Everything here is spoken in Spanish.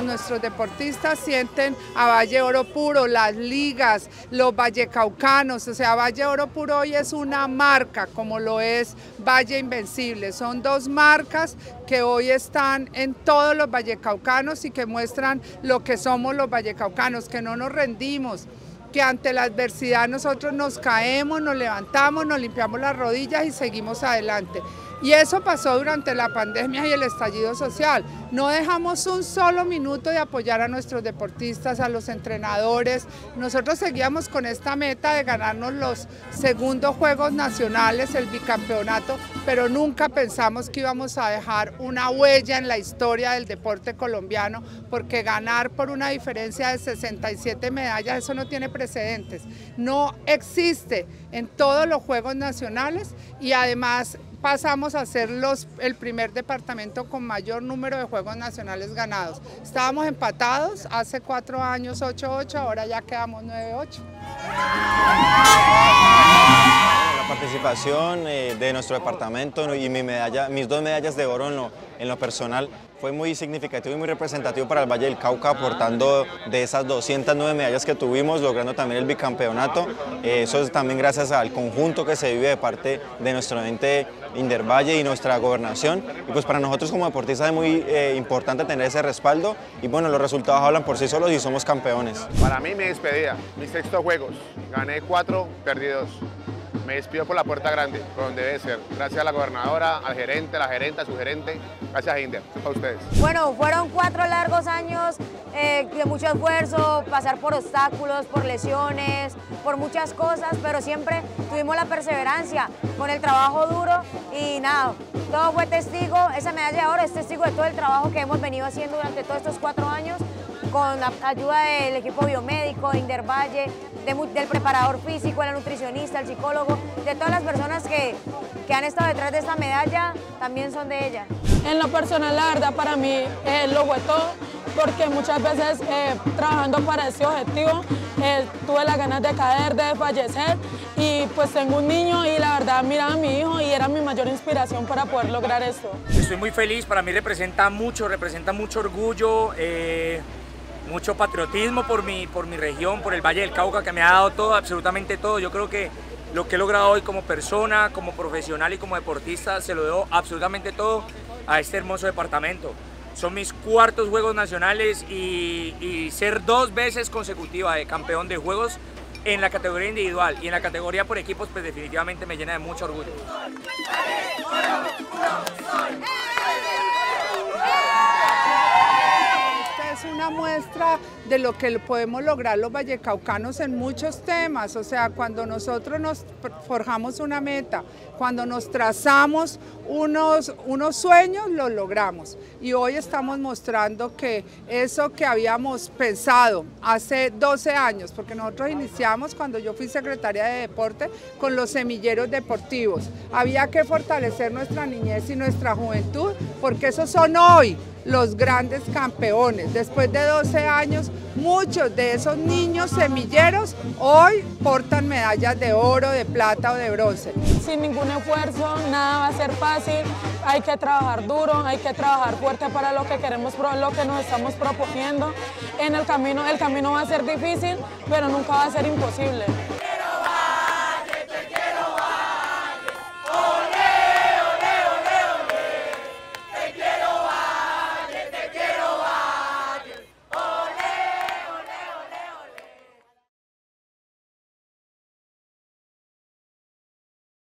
nuestros deportistas sienten a Valle Oro Puro, las ligas, los vallecaucanos, o sea, Valle Oro Puro hoy es una marca como lo es Valle Invencible. Son dos marcas que hoy están en todos los vallecaucanos y que muestran lo que somos los vallecaucanos, que no nos rendimos, que ante la adversidad nosotros nos caemos, nos levantamos, nos limpiamos las rodillas y seguimos adelante. Y eso pasó durante la pandemia y el estallido social. No dejamos un solo minuto de apoyar a nuestros deportistas, a los entrenadores. Nosotros seguíamos con esta meta de ganarnos los segundos Juegos Nacionales, el bicampeonato, pero nunca pensamos que íbamos a dejar una huella en la historia del deporte colombiano, porque ganar por una diferencia de 67 medallas, eso no tiene precedentes. No existe en todos los Juegos Nacionales y además pasamos a ser el primer departamento con mayor número de Juegos Nacionales ganados. Estábamos empatados hace 4 años, 8-8, ahora ya quedamos 9-8. La participación de nuestro departamento y mis 2 medallas de oro en lo personal fue muy significativo y muy representativo para el Valle del Cauca, aportando de esas 209 medallas que tuvimos, logrando también el bicampeonato. Eso es también gracias al conjunto que se vive de parte de nuestro ente Indervalle y nuestra gobernación. Y pues para nosotros como deportistas es muy importante tener ese respaldo y bueno, los resultados hablan por sí solos y somos campeones. Para mí mi despedida, mis 6 juegos, gané 4, perdí 2. Me despido por la puerta grande, por donde debe ser. Gracias a la gobernadora, al gerente, a la gerenta, a su gerente. Gracias a Inder, a ustedes. Bueno, fueron 4 largos años de mucho esfuerzo, pasar por obstáculos, por lesiones, por muchas cosas, pero siempre tuvimos la perseverancia con el trabajo duro y nada, todo fue testigo, esa medalla de oro es testigo de todo el trabajo que hemos venido haciendo durante todos estos 4 años, con la ayuda del equipo biomédico, de Indervalle, del preparador físico, el nutricionista, el psicólogo, de todas las personas que han estado detrás de esta medalla, también son de ella. En lo personal, la verdad, para mí lo fue todo, porque muchas veces trabajando para ese objetivo tuve las ganas de caer, de fallecer, y pues tengo un niño y la verdad miraba a mi hijo y era mi mayor inspiración para poder lograr esto. Estoy muy feliz, para mí representa mucho orgullo, mucho patriotismo por mi región, por el Valle del Cauca, que me ha dado todo, absolutamente todo. Yo creo que lo que he logrado hoy como persona, como profesional y como deportista, se lo debo absolutamente todo a este hermoso departamento. Son mis 4º Juegos Nacionales y ser 2 veces consecutiva de campeón de Juegos en la categoría individual y en la categoría por equipos, pues definitivamente me llena de mucho orgullo. Es una muestra de lo que podemos lograr los vallecaucanos en muchos temas, o sea, cuando nosotros nos forjamos una meta, cuando nos trazamos unos sueños, los logramos. Y hoy estamos mostrando que eso que habíamos pensado hace 12 años, porque nosotros iniciamos cuando yo fui secretaria de Deporte con los semilleros deportivos. Había que fortalecer nuestra niñez y nuestra juventud, porque esos son hoy los grandes campeones. Después de 12 años, muchos de esos niños semilleros hoy portan medallas de oro, de plata o de bronce. Sin ningún esfuerzo, nada va a ser fácil, hay que trabajar duro, hay que trabajar fuerte para lo que queremos, lo que nos estamos proponiendo. En el camino va a ser difícil, pero nunca va a ser imposible.